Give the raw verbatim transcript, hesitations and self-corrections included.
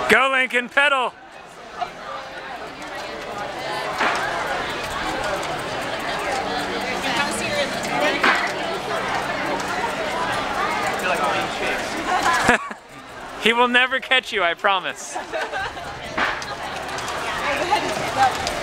Go, Lincoln, pedal! He will never catch you, I promise.